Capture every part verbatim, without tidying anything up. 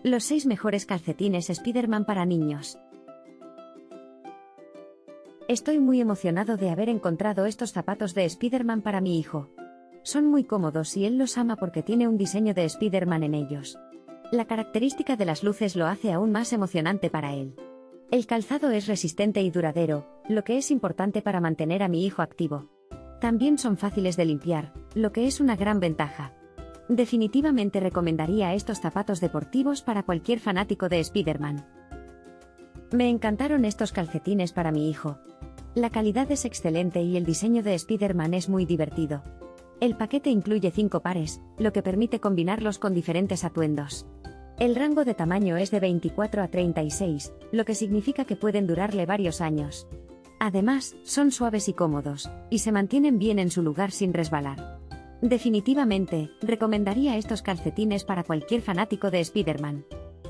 Los seis mejores calcetines Spider-Man para niños. Estoy muy emocionado de haber encontrado estos zapatos de Spider-Man para mi hijo. Son muy cómodos y él los ama porque tiene un diseño de Spider-Man en ellos. La característica de las luces lo hace aún más emocionante para él. El calzado es resistente y duradero, lo que es importante para mantener a mi hijo activo. También son fáciles de limpiar, lo que es una gran ventaja. Definitivamente recomendaría estos zapatos deportivos para cualquier fanático de Spider-Man. Me encantaron estos calcetines para mi hijo. La calidad es excelente y el diseño de Spider-Man es muy divertido. El paquete incluye cinco pares, lo que permite combinarlos con diferentes atuendos. El rango de tamaño es de veinticuatro a treinta y seis, lo que significa que pueden durarle varios años. Además, son suaves y cómodos, y se mantienen bien en su lugar sin resbalar. Definitivamente, recomendaría estos calcetines para cualquier fanático de Spider-Man.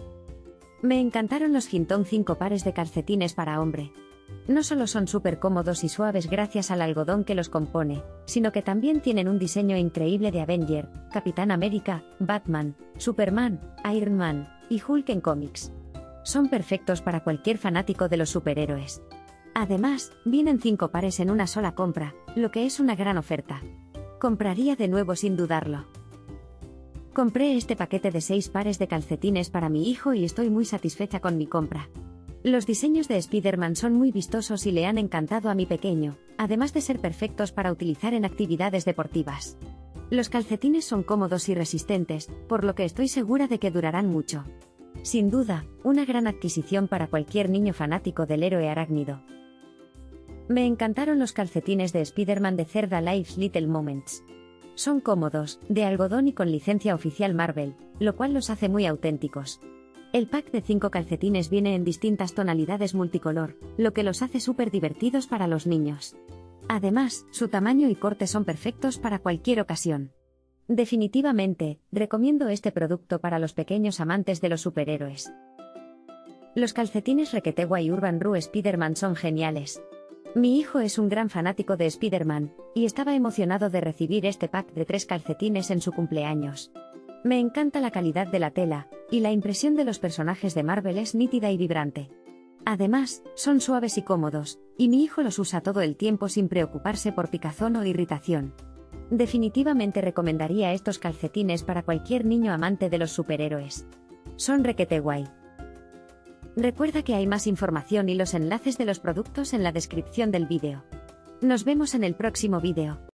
Me encantaron los Hinton cinco pares de calcetines para hombre. No solo son súper cómodos y suaves gracias al algodón que los compone, sino que también tienen un diseño increíble de Avenger, Capitán América, Batman, Superman, Iron Man y Hulk en cómics. Son perfectos para cualquier fanático de los superhéroes. Además, vienen cinco pares en una sola compra, lo que es una gran oferta. Compraría de nuevo sin dudarlo. Compré este paquete de seis pares de calcetines para mi hijo y estoy muy satisfecha con mi compra. Los diseños de Spider-Man son muy vistosos y le han encantado a mi pequeño, además de ser perfectos para utilizar en actividades deportivas. Los calcetines son cómodos y resistentes, por lo que estoy segura de que durarán mucho. Sin duda, una gran adquisición para cualquier niño fanático del héroe arácnido. Me encantaron los calcetines de Spider-Man de Cerda Life's Little Moments. Son cómodos, de algodón y con licencia oficial Marvel, lo cual los hace muy auténticos. El pack de cinco calcetines viene en distintas tonalidades multicolor, lo que los hace súper divertidos para los niños. Además, su tamaño y corte son perfectos para cualquier ocasión. Definitivamente, recomiendo este producto para los pequeños amantes de los superhéroes. Los calcetines Requetegua y Urban Roo Spider-Man son geniales. Mi hijo es un gran fanático de Spider-Man, y estaba emocionado de recibir este pack de tres calcetines en su cumpleaños. Me encanta la calidad de la tela, y la impresión de los personajes de Marvel es nítida y vibrante. Además, son suaves y cómodos, y mi hijo los usa todo el tiempo sin preocuparse por picazón o irritación. Definitivamente recomendaría estos calcetines para cualquier niño amante de los superhéroes. Son requete guay. Recuerda que hay más información y los enlaces de los productos en la descripción del vídeo. Nos vemos en el próximo vídeo.